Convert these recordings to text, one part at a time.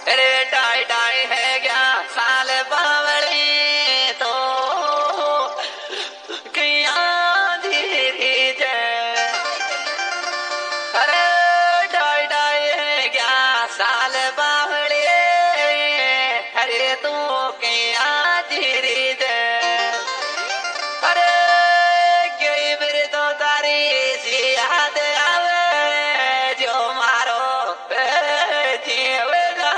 अरे die die है क्या साल बावड़ी तो किया धीरे जय। अरे डाई डाई है क्या साल बावड़ी अरे तू किया धीरे जय। अरे कई मेरे तो तारी सी याद आवे जो मारो जीव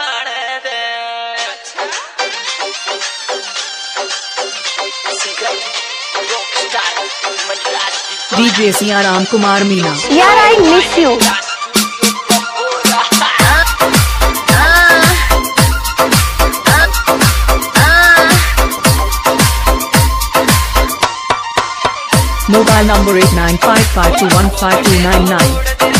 DJ सियाराम कुमार मीना। यार I miss you. Mobile number 8955215299.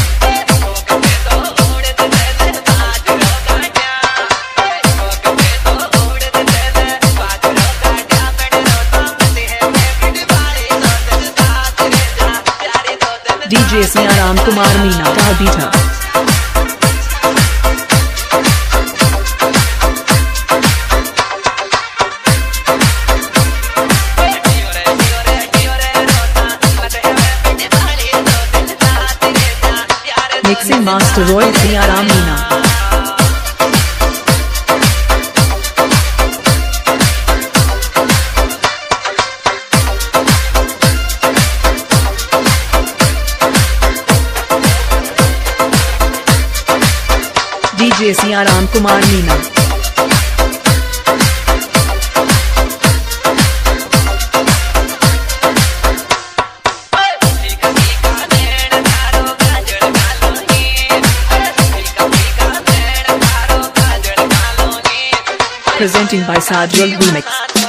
DJ Siyaram Kumar Meena डालबीटा। Mixing Master Royal Siyaram Meena. DJ Siyaram Kumar Meena. Presenting by Sajwal Remix.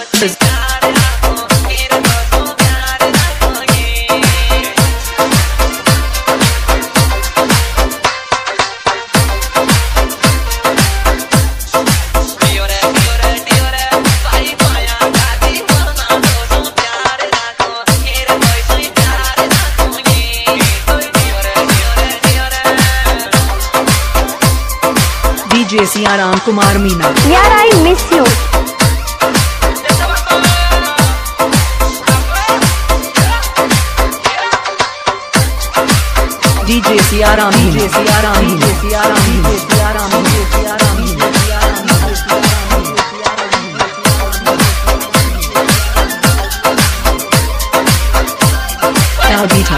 DJ Siyaram Kumar Meena. यार I miss you. DJ Siyaram DJ Siyaram DJ Siyaram DJ Siyaram DJ Siyaram DJ Siyaram डालबीटा।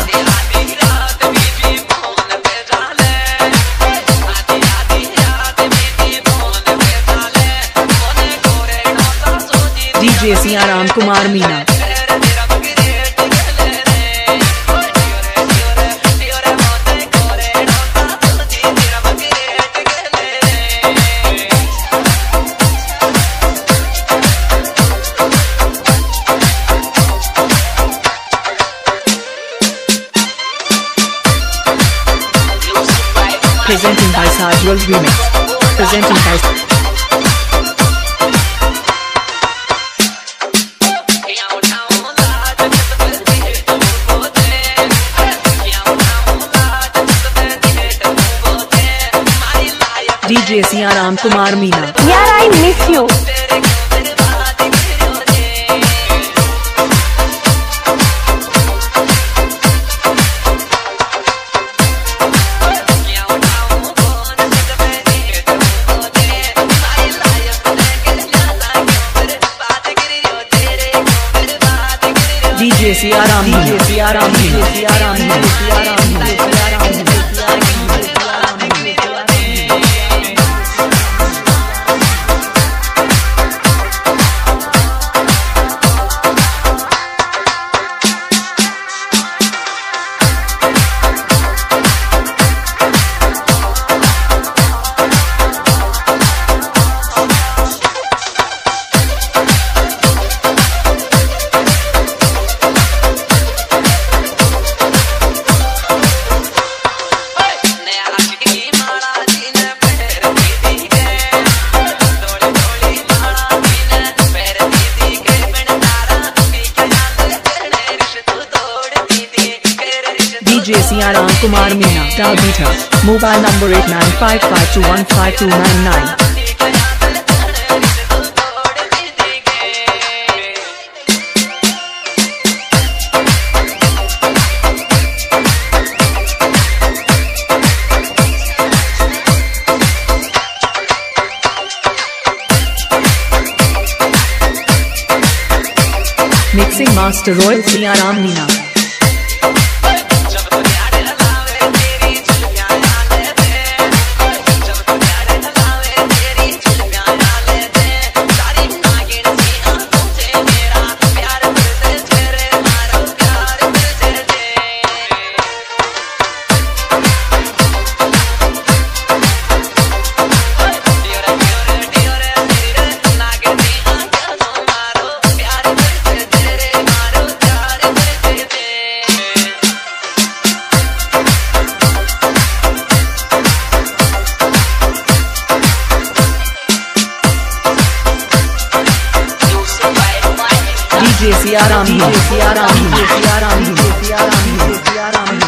DJ Siyaram Kumar Meena. Presenting by Sajwal Remix. Presenting by DJ Siyaram Kumar Meena. यार I miss you. DJ Siyaram DJ Siyaram DJ Siyaram DJ Siyaram DJ Siyaram DJ Siyaram Kumar Meena डालबीटा। Mobile number 8955215299. Mixing Master Royal Siaram Meena. DJ Siaram, DJ Siaram, DJ Siaram, DJ Siaram, DJ Siaram.